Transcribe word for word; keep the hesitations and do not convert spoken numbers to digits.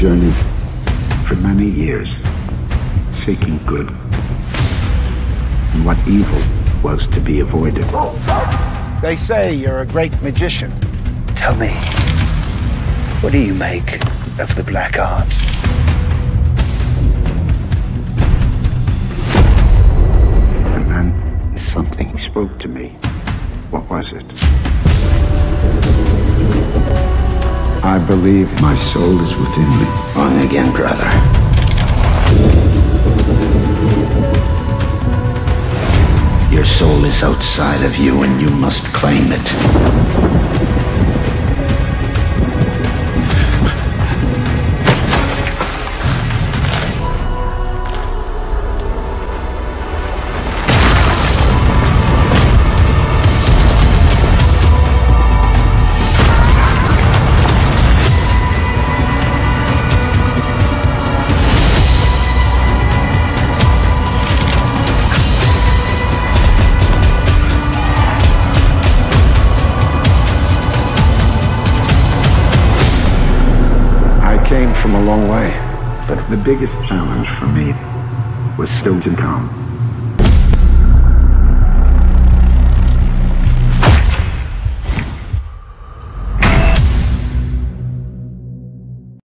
journeyed for many years, seeking good, and what evil was to be avoided. They say you're a great magician. Tell me, what do you make of the black arts? And then something spoke to me. What was it? I believe my soul is within me. On again, brother. Your soul is outside of you, and you must claim it. Came from a long way, but the biggest challenge for me was still to come.